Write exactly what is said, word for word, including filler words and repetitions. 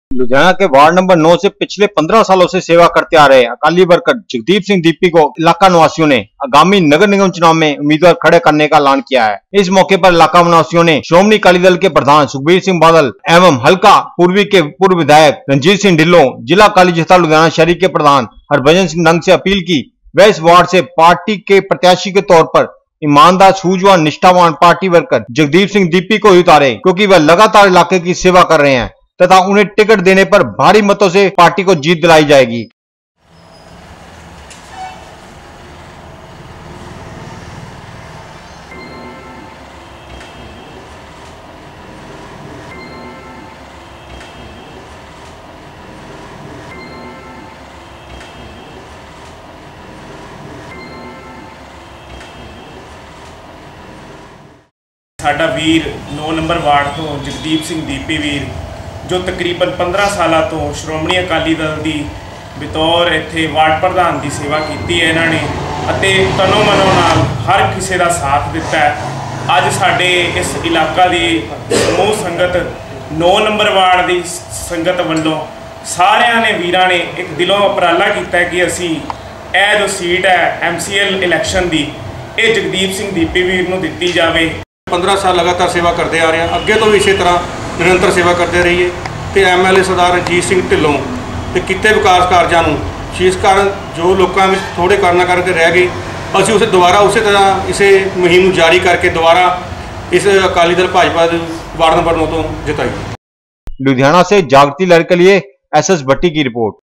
लुधियाना के ward number नौ से पिछले पंद्रह सालों से सेवा करते आ रहे अकाली वर्कर जगदीप सिंह दीपी को इलाका निवासियों ने आगामी नगर निगम चुनाव में उम्मीदवार खड़े करने का ऐलान किया है। इस मौके पर इलाका निवासियों ने श्रोमणी अकाली दल के प्रधान सुखबीर सिंह बादल एवं हल्का पूर्वी के पूर्व विधायक रंजीत सिंह ढिल्लों, जिला अकाली जत्था लुधियाना शहरी के प्रधान हरभजन सिंह नंग से अपील की वह इस वार्ड से पार्टी के प्रत्याशी के तौर पर ईमानदार, सूझवान, निष्ठावान पार्टी वर्कर जगदीप सिंह दीपी को उतारे, क्योंकि वह लगातार इलाके की सेवा कर रहे हैं तथा उन्हें टिकट देने पर भारी मतों से पार्टी को जीत दिलाई जाएगी। साडा वीर नौ नंबर वार्ड तो जगदीप सिंह दीपी वीर जो तकरीबन पंद्रह साल तो श्रोमणी अकाली दल की बतौर इत्थे वार्ड प्रधान की सेवा की है। इन्होंने अते तनो मनो नाल हर किसी का साथ दिता है। अज साडे इस इलाका की समूह संगत नौ नंबर वार्ड की संगत वालों सारिया ने वीरां ने एक दिलों उपराला किया कि असी यह जो सीट है एम सी एल इलैक्शन की ये जगदीप सिंह दीपी वीर नूं दित्ती जावे। पंद्रह साल लगातार सेवा करते आ रहे हैं, अगे तो भी इसी तरह निरंतर सेवा करते रहिए। तो M L A Sardar Ranjit Singh Dhillon तो किए विकास कार्यों जिस कारण जो लोगों में थोड़े करना करके रह गए, असी उसे दोबारा उस तरह इस मुहिम जारी करके दोबारा इस अकाली दल भाजपा वार्ड नंबर नौ तो जिताई। लुधियाना से जागृति लहर के लिए एस एस भट्टी की रिपोर्ट।